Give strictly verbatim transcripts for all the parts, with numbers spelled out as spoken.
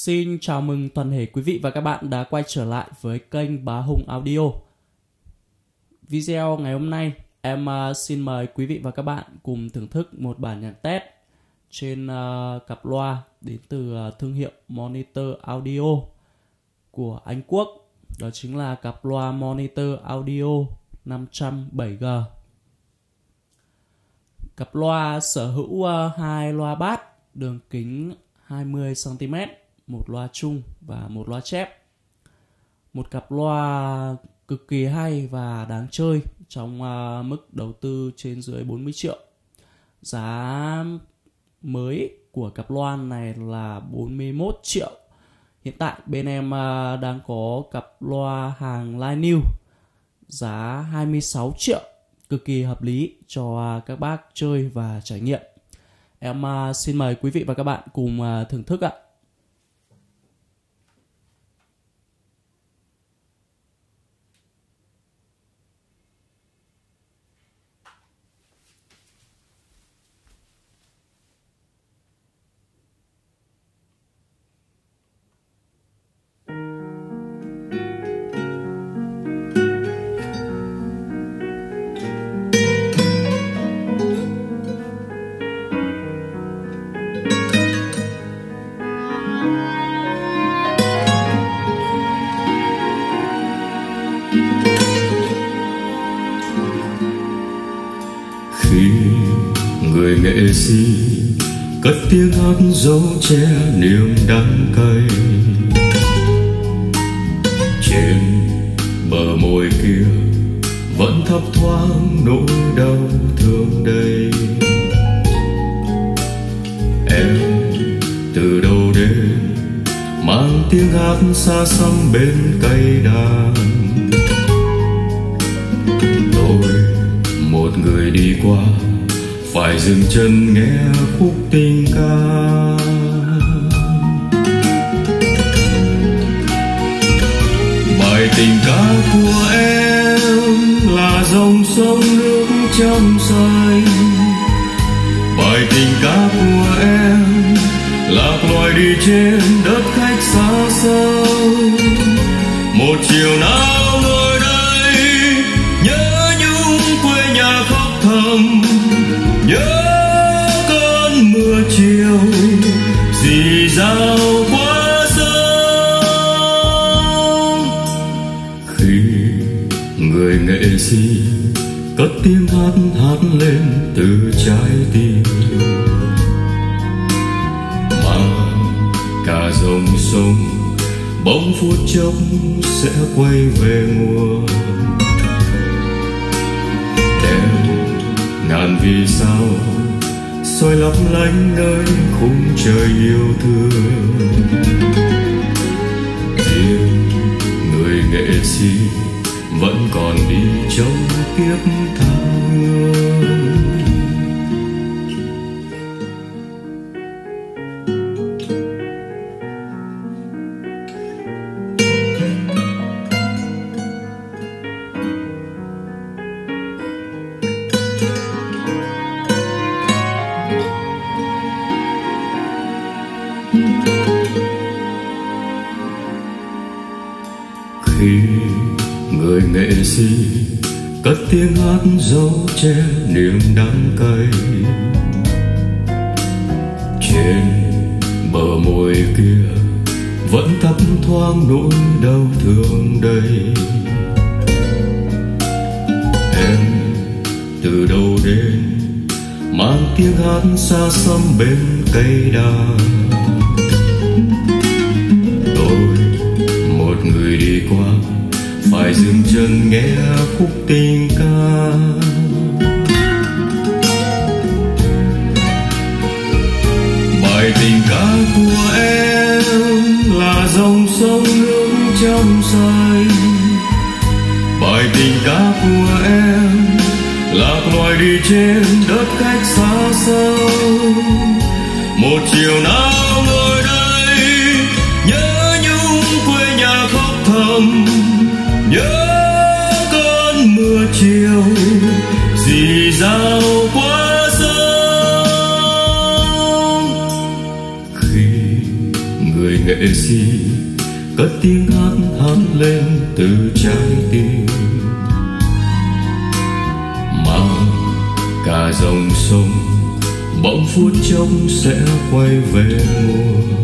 Xin chào mừng toàn thể quý vị và các bạn đã quay trở lại với kênh Bá Hùng Audio. Video ngày hôm nay em uh, xin mời quý vị và các bạn cùng thưởng thức một bản nhạc test trên uh, cặp loa đến từ uh, thương hiệu Monitor Audio của Anh Quốc. Đó chính là cặp loa Monitor Audio năm trăm bảy G. Cặp loa sở hữu uh, hai loa bass đường kính hai mươi xăng ti mét, một loa chung và một loa chép. Một cặp loa cực kỳ hay và đáng chơi trong uh, mức đầu tư trên dưới bốn mươi triệu. Giá mới của cặp loa này là bốn mươi mốt triệu. Hiện tại bên em uh, đang có cặp loa hàng line new giá hai mươi sáu triệu, cực kỳ hợp lý cho uh, các bác chơi và trải nghiệm. Em uh, xin mời quý vị và các bạn cùng uh, thưởng thức ạ. Khi người nghệ sĩ cất tiếng hát dấu che niềm đắng cay, trên bờ môi kia vẫn thấp thoáng nỗi đau thương đầy. Em từ đâu đến mang tiếng hát xa xăm bên cây đàn. Tôi một người đi qua phải dừng chân nghe khúc tình ca. Bài tình ca của em là dòng sông nước trong xanh. Bài tình ca của em lạc loài đi trên đất khách xa xôi. Một chiều nào ngồi đây nhớ nhung quê nhà khóc thầm, nhớ cơn mưa chiều rì rào qua sông. Khi người nghệ sĩ cất tiếng hát hát lên từ trái tim, mà cả dòng sông bỗng phút chốc sẽ quay về nguồn. Ngàn vì sao soi lấp lánh nơi khung trời yêu thương. Riêng người nghệ sĩ vẫn còn đi trong kiếp tha hương. Khi người nghệ sĩ cất tiếng hát dấu che niềm đắng cay, trên bờ môi kia vẫn thấp thoáng nỗi đau thương đầy. Em từ đâu đến mang tiếng hát xa xăm bên cây đàn. Người đi qua phải dừng chân nghe khúc tình ca. Bài tình ca của em là dòng sông nước trong xanh. Bài tình ca của em lạc loài đi trên đất khách xa xôi. Một chiều nào ngồi đây nhớ nhung quê nhà khóc thầm, nhớ cơn mưa chiều rì rào qua sông. Khi người nghệ nghệ sĩ cất tiếng hát hát lên từ trái tim, mà cả dòng sông bỗng phút chốc sẽ quay về mùa,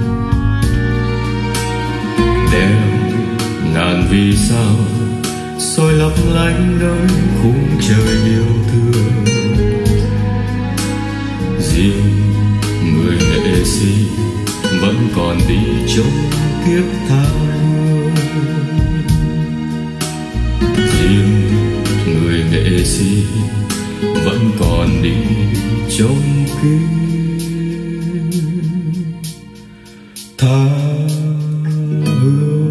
đêm ngàn vì sao soi lấp lánh nơi khung trời yêu thương. Riêng người nghệ sĩ vẫn còn đi trong kiếp tha hương, riêng người nghệ sĩ vẫn còn đi trong kiếp tha hương.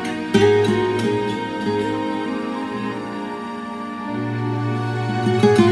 Thank you.